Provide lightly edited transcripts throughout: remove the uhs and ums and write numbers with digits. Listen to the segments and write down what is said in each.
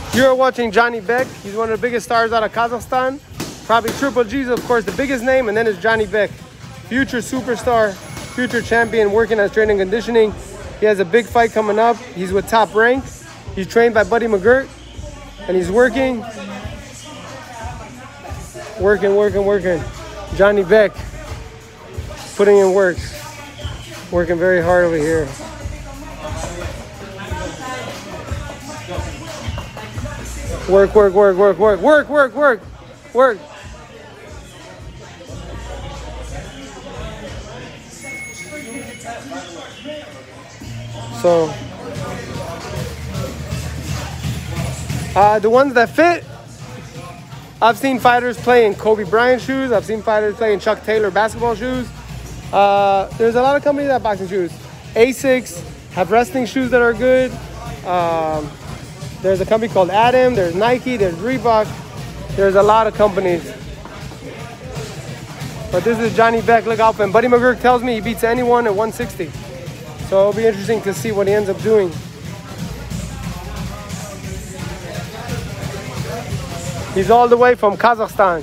You're watching Johnny Bek. He's one of the biggest stars out of Kazakhstan. Probably Triple G's, of course, the biggest name, and then it's Johnny Bek. Future superstar, future champion, working on strength and conditioning. He has a big fight coming up. He's with Top Rank. He's trained by Buddy McGirt, and he's working. Working. Johnny Bek, putting in work. Working very hard over here. Work. So, the ones that fit, I've seen fighters play in Kobe Bryant shoes. I've seen fighters play in Chuck Taylor basketball shoes. There's a lot of companies that have boxing shoes. Asics have wrestling shoes that are good. There's a company called Adam. There's Nike. There's Reebok. There's a lot of companies. But this is Johnny Bek. Look out for him. Buddy McGirt tells me he beats anyone at 160. So it'll be interesting to see what he ends up doing. He's all the way from Kazakhstan.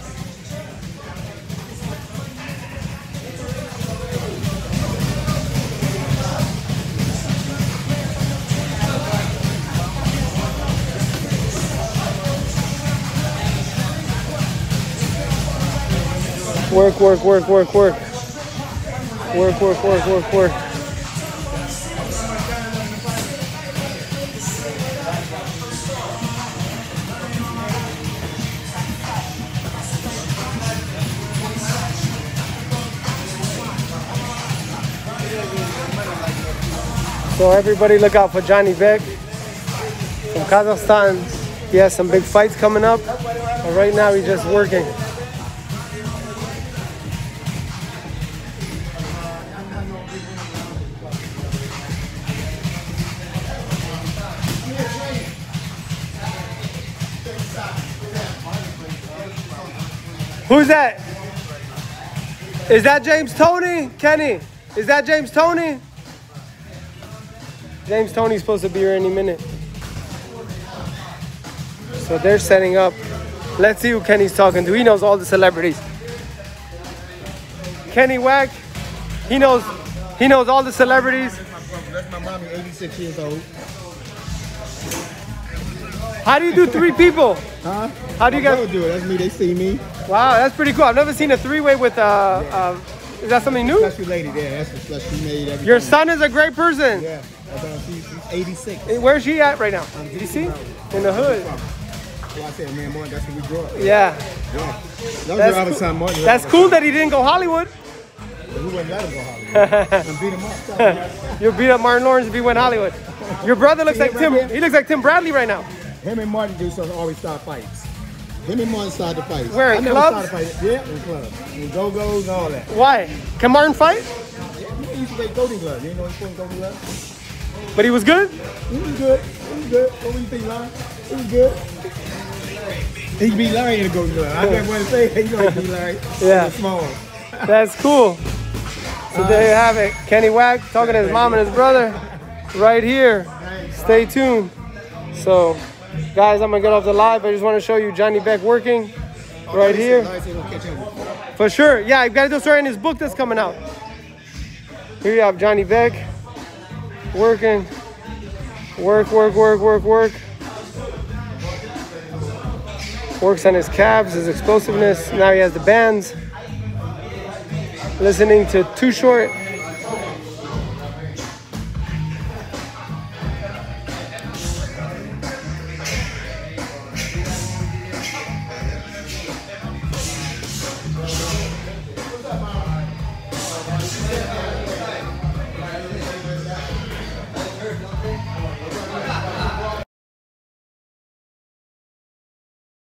Work. So everybody look out for Johnny Bek from Kazakhstan. He has some big fights coming up, but right now he's just working. Who's that? Is that James Toney? Kenny, is that James Toney? James Toney's supposed to be here any minute. So they're setting up. Let's see who Kenny's talking to. He knows all the celebrities. Kenny Wack, he knows all the celebrities. That's my mommy, 86 years old. How do you do 3 people? Huh? How do you guys do it? That's me. They see me. Wow, that's pretty cool. I've never seen a 3-way with is that something new? Special lady there. That's the she made everything. Your son is a great person. Yeah. She's 86. Where's she at right now? DC? In the hood. Well, I said, man, boy, that's where we grew up. Yeah. That's cool that he didn't go Hollywood. We wouldn't let him go Hollywood. And beat him up. You'll beat up Martin Lawrence if he went Hollywood. Your brother looks like Tim. He looks like Tim Bradley right now. Him and Martin do something, always start fights. Him and Martin started the fights. Where, in clubs? Yeah, in clubs. In go-go's and all that. Why? Can Martin fight? Yeah, he used to play Golden Glove. You know he's playing Golden Glove? But he was good? He was good. What do you think, Larry? He was good. He beat Larry in the Golden Glove. I didn't want to say it. You know he beat Larry. Yeah. Small. That's cool. So there you have it. Kenny Wack talking to his mom and his brother right here. Stay tuned. So, guys, I'm going to get off the live. I just want to show you Johnny Bek working right here. For sure. Yeah, I've got to do a story in his book that's coming out. Here you have Johnny Bek working. Work. Works on his calves, his explosiveness. Now he has the bands. Listening to Too Short.